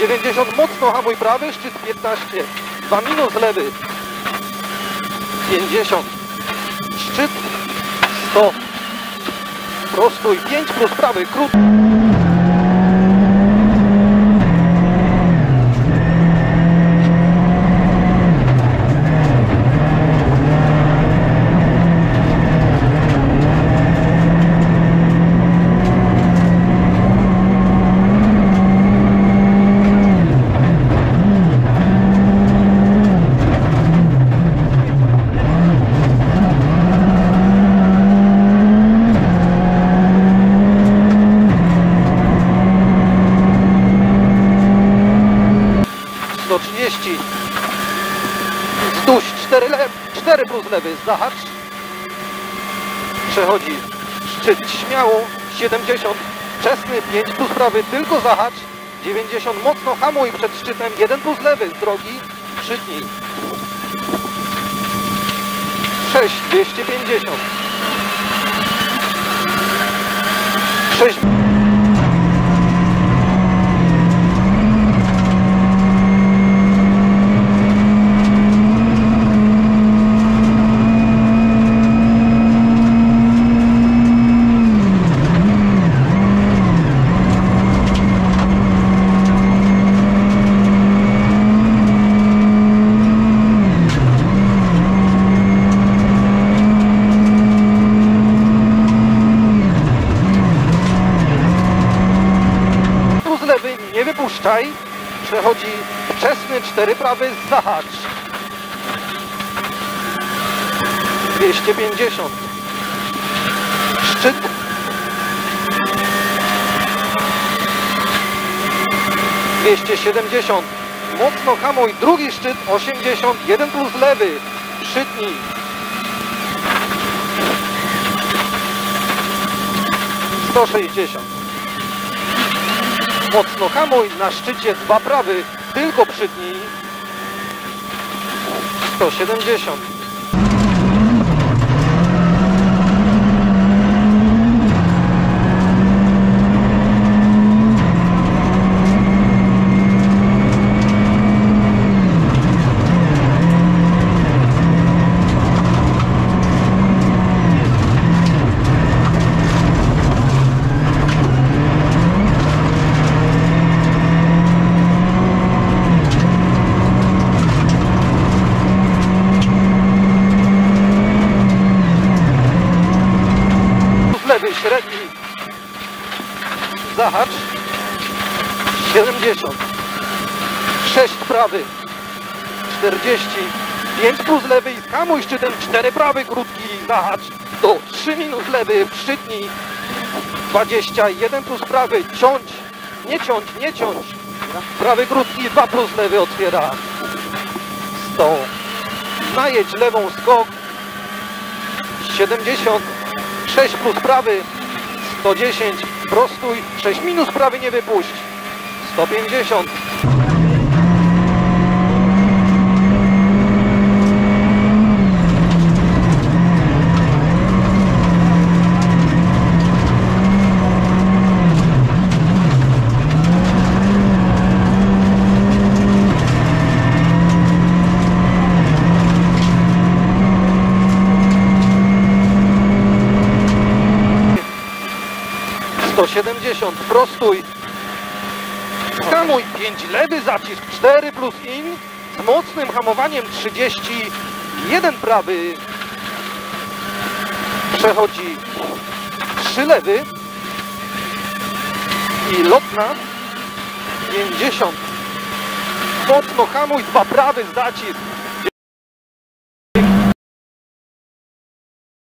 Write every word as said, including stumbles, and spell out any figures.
dziewięćdziesiąt, mocno hamuj prawy, szczyt piętnaście, dwa minus lewy, pięćdziesiąt, szczyt sto, prostuj, pięć plus prawy, krótki. sto trzydzieści, wzdłuż, cztery, le cztery plus lewy, zahacz, przechodzi szczyt śmiało, siedemdziesiąt, wczesny, pięć plus prawy, tylko zahacz, dziewięćdziesiąt, mocno hamuj przed szczytem, jeden plus lewy, z drogi, przytnij, sześć, dwieście pięćdziesiąt, sześć, nie wypuszczaj, przechodzi wczesny, cztery prawy, zahacz, dwieście pięćdziesiąt, szczyt, dwieście siedemdziesiąt, mocno hamuj, drugi szczyt, osiemdziesiąt, jeden plus lewy, przytnij, sto sześćdziesiąt. Mocno hamuj, na szczycie dwa prawy, tylko przytnij, sto siedemdziesiąt. Lewy, średni, zahacz, siedemdziesiąt, sześć prawy, czterdzieści, pięć plus lewy i hamuj szczytem, cztery prawy, krótki, zahacz, do trzy minus lewy, przytnij, dwadzieścia, jeden plus prawy, ciąć, nie ciąć, nie ciąć, prawy krótki, dwa plus lewy otwiera, sto, najedź lewą skok, siedemdziesiąt, sześć plus prawy, sto dziesięć, prostuj, sześć minus prawy, nie wypuść, sto pięćdziesiąt. sto siedemdziesiąt, prostuj, hamuj, pięć lewy, zacisk, cztery plus in, z mocnym hamowaniem, trzydzieści, jeden prawy, przechodzi trzy lewy i lotna, pięćdziesiąt, mocno hamuj, dwa prawy, zacisk,